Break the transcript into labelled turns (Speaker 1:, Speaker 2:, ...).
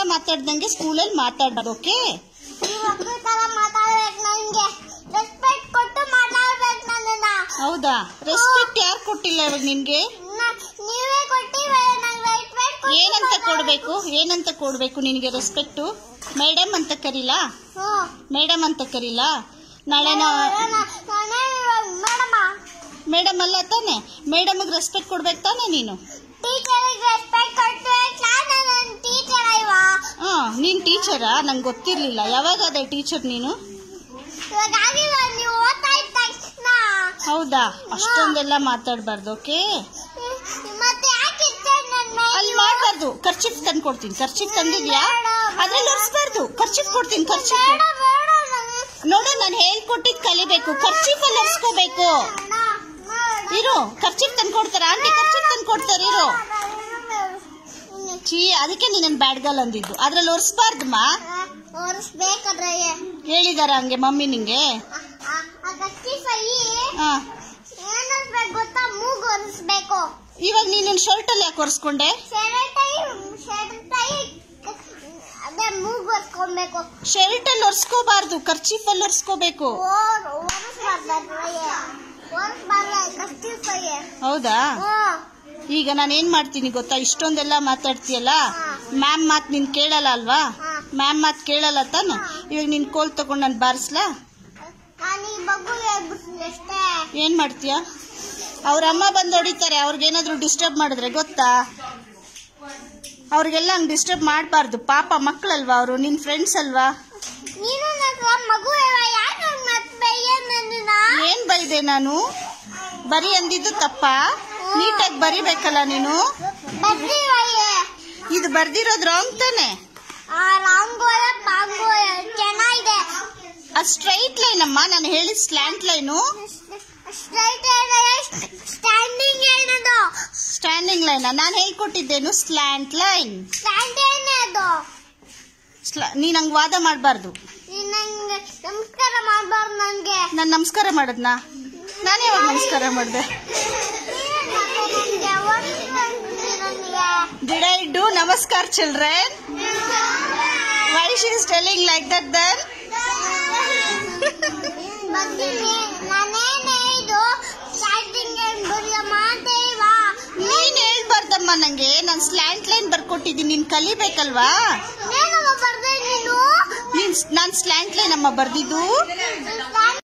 Speaker 1: ಮಾತಾಡ್ದಂಗೆ ಸ್ಕೂಲಲ್ಲಿ ಮಾತಾಡ್ಬಾರ್ದು. ಓಕೆ, ಹೌದಾ? ರೆಸ್ಪೆಕ್ಟ್ ಯಾರು ಕೊಟ್ಟಿಲ್ಲ ಇವಾಗ ನಿನ್ಗೆ? ಏನಂತ ಕೊಡ್ಬೇಕು ನಿನ್ಗೆ ರೆಸ್ಪೆಕ್ಟ್? ಮೇಡಮ್ ಅಂತ ಕರೀಲಾ? ಮೇಡಮ್ ಅಂತ ಕರೀಲಾ? ನಾಳೆ ಮೇಡಮ್ ಅಲ್ಲ ತಾನೆ, ಮೇಡಮ್ಗೆ ರೆಸ್ಪೆಕ್ಟ್ ಕೊಡ್ಬೇಕು ತಾನೆ ನೀನು? ನೀನ್ ಟೀಚರಾ? ನಂಗೆ ಗೊತ್ತಿರ್ಲಿಲ್ಲ. ಯಾವಾಗ ಅದೇ ಟೀಚರ್ ನೀನು? ಹೌದಾ? ಅಷ್ಟೊಂದೆಲ್ಲ ಮಾತಾಡ್ಬಾರ್ದು. ಓಕೆ, ಅಲ್ಲಿ ಮಾಡ್ಬಾರ್ದು. ಖರ್ಚಿಪ್ ತಂದು ಕೊಡ್ತೀನಿ. ಖರ್ಚಿಪ್ ತಂದಿದ್ಯಾ? ಅದ್ರಲ್ಲಿ ಒರೆಸ್ಬಾರ್ದು. ಖರ್ಚಿಪ್ ಕೊಡ್ತೀನಿ. ಖರ್ಚಿಪ್ ನೋಡು, ನಾನು ಹೇಳ್ಕೊಟ್ಟಿದ್ ಕಲಿಬೇಕು. ಖರ್ಚಿಪ್ ಅಲ್ಲಿ ಒರೆಸ್ಕೋಬೇಕು. ಇರು, ಖರ್ಚಿಪ್ ತಂದು ಕೊಡ್ತಾರ ಆಂಟಿ? ಖರ್ಚಿಪ್ ತಂದು ಕೊಡ್ತಾರೆ. ಇರು, ಚೀ, ಅದಕ್ಕೆ ನೀನ್ ಬ್ಯಾಡ್ ಗರ್ಲ್ ಅಂದಿದ್ದು. ಅದ್ರಲ್ಲಿ ಒರೆಸ್ಬಾರ್ದಮ್ಮ. ಹೇಳಿದಾರ ಹಂಗೆ ಮಮ್ಮಿ ನಿಂಗೆ? ಇವಾಗ ನೀನು ಶರ್ಟ್ ಅಲ್ಲಿ ಯಾಕೆ ಒರೆಸ್ಕೊಂಡೆ? ಶರ್ಟ್ ಅಲ್ಲಿ ಒರೆಸ್ಕೋಬಾರ್ದು, ಖರ್ಚಿಪ್ ಅಲ್ಲಿ ಒರೆಸ್ಕೋಬೇಕು. ಹೌದಾ? ಈಗ ನಾನು ಏನ್ ಮಾಡ್ತೀನಿ ಗೊತ್ತಾ? ಇಷ್ಟೊಂದೆಲ್ಲ ಮಾತಾಡ್ತೀಯಲ್ಲ, ಮ್ಯಾಮ್ ಮಾತ್ ನೀನ್ ಕೇಳಲ್ಲ ಅಲ್ವಾ? ಮ್ಯಾಮ್ ಮಾತ್ ಕೇಳಲ್ಲ ತಾನೆ? ಇವಾಗ ನಿನ್ ಕೋಲ್ ತಗೊಂಡ್ ನಾನು ಬಾರಿಸ್ಲಾ? ಏನ್ ಮಾಡ್ತೀಯ? ಅವ್ರ ಅಮ್ಮ ಬಂದು ಹೊಡಿತಾರೆ ಅವ್ರಿಗೇನಾದ್ರು ಡಿಸ್ಟರ್ಬ್ ಮಾಡಿದ್ರೆ, ಗೊತ್ತಾ? ಅವ್ರಿಗೆಲ್ಲ ಹಂಗ್ ಡಿಸ್ಟರ್ಬ್ ಮಾಡಬಾರ್ದು. ಪಾಪ ಮಕ್ಕಳಲ್ವಾ ಅವರು, ನಿನ್ ಫ್ರೆಂಡ್ಸ್ ಅಲ್ವಾ? ಏನ್ ಬೈದೆ ನಾನು? ಬರಿ ಅಂದಿದ್ದು ತಪ್ಪ? ನೀಟಾಗಿ ಬರಿಬೇಕಲ್ಲ ನೀನು. ಇದು ಬರ್ದಿರೋದು ರಾಂಗ್ ತಾನೆ? ಅದು ಸ್ಟ್ರೈಟ್ ಲೈನ್ ಅಮ್ಮ, ನಾನು ಹೇಳಿದ ಸ್ಲ್ಯಾಂಟ್ ಲೈನು. ಸ್ಟ್ಯಾಂಡಿಂಗ್ ಲೈನ್ ನಾನು ಹೇಳ್ಕೊಟ್ಟಿದ್ದೇನು? Slant line. ನೀನ್ ಹಂಗ್ ವಾದ ಮಾಡಬಾರ್ದು. ನಾನು ನಮಸ್ಕಾರ ಮಾಡದ್ನಾ? ನಾನು ಯಾವಾಗ ನಮಸ್ಕಾರ ಮಾಡಿದೆ? Did I do namaskar children? Why she is telling like that then? ನೀನ್ ಹೇಳ್ಬಾರ್ದಮ್ಮ ನಂಗೆ. ನಾನು ಸ್ಲ್ಯಾಂಟ್ ಲೈನ್ ಬರ್ಕೊಟ್ಟಿದ್ದೀನಿ, ನೀನ್ ಕಲಿಬೇಕಲ್ವಾ? ನಾನ್ ಸ್ಲ್ಯಾಂಟ್ ಲೈನ್ ಅಮ್ಮ ಬರ್ದಿದ್ದು.